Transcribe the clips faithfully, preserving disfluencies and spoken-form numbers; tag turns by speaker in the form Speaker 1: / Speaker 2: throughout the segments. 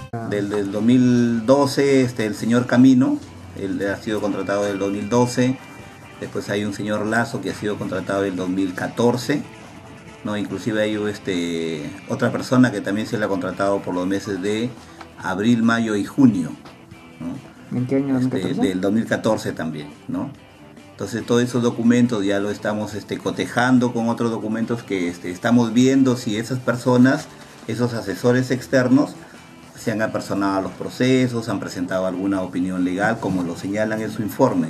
Speaker 1: Del, del dos mil doce, este, el señor Camino, él ha sido contratado del dos mil doce. Después hay un señor Lazo que ha sido contratado del dos mil catorce. No, inclusive hay este, otra persona que también se le ha contratado por los meses de abril, mayo y junio, ¿no?
Speaker 2: ¿En qué año?
Speaker 1: Este, del dos mil catorce también, ¿no? Entonces todos esos documentos ya lo estamos este, cotejando con otros documentos que este, estamos viendo si esas personas, esos asesores externos, se han apersonado a los procesos, han presentado alguna opinión legal, como lo señalan en su informe.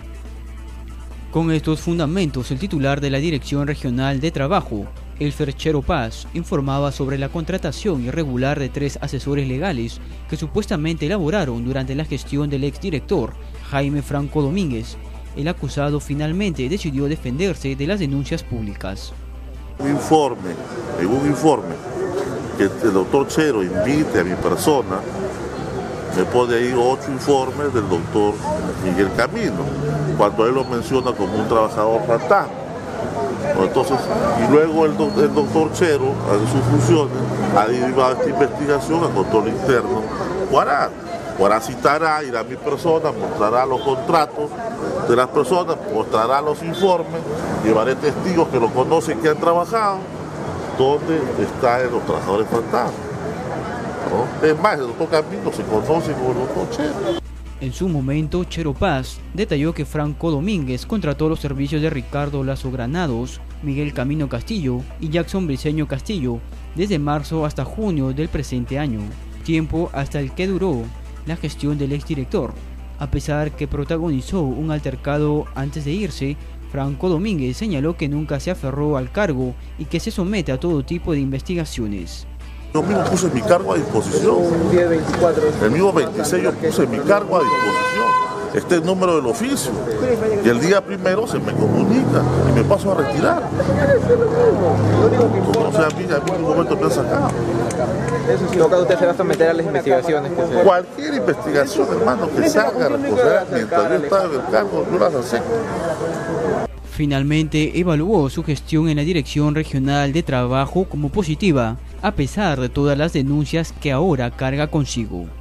Speaker 3: Con estos fundamentos, el titular de la Dirección Regional de Trabajo, Elfer Chero Paz, informaba sobre la contratación irregular de tres asesores legales que supuestamente elaboraron durante la gestión del exdirector Jaime Franco Domínguez. El acusado finalmente decidió defenderse de las denuncias públicas.
Speaker 4: Un informe, en un informe, que el doctor Chero invite a mi persona, me pone ahí ocho informes del doctor Miguel Camino, cuando él lo menciona como un trabajador fantasma. Entonces, y luego el, do, el doctor Chero, en sus funciones, ha derivado esta investigación al control interno Guará. Guará citará, irá a mi persona, mostrará los contratos de las personas, mostrará los informes, llevaré testigos que lo conocen, que han trabajado, donde están los trabajadores fantasmas, ¿no? Es más, el doctor Camino se conoce como el doctor Chero.
Speaker 3: En su momento, Chero Paz detalló que Franco Domínguez contrató los servicios de Ricardo Lazo Granados, Miguel Camino Castillo y Jackson Briceño Castillo desde marzo hasta junio del presente año, tiempo hasta el que duró la gestión del exdirector. A pesar que protagonizó un altercado antes de irse, Franco Domínguez señaló que nunca se aferró al cargo y que se somete a todo tipo de investigaciones.
Speaker 4: Yo mismo puse mi cargo a disposición. El mismo veintiséis yo puse mi cargo a disposición. Este es el número del oficio. Y el día primero se me comunica y me paso a retirar. O sea, a mí, a mí en un momento me han sacado.
Speaker 2: En todo caso, usted se va a someter a las investigaciones que se...
Speaker 4: Cualquier investigación, hermano, que se haga responsabilidad, mientras yo estaba en el cargo, yo las acepto.
Speaker 3: Finalmente evaluó su gestión en la Dirección Regional de Trabajo como positiva, a pesar de todas las denuncias que ahora carga consigo.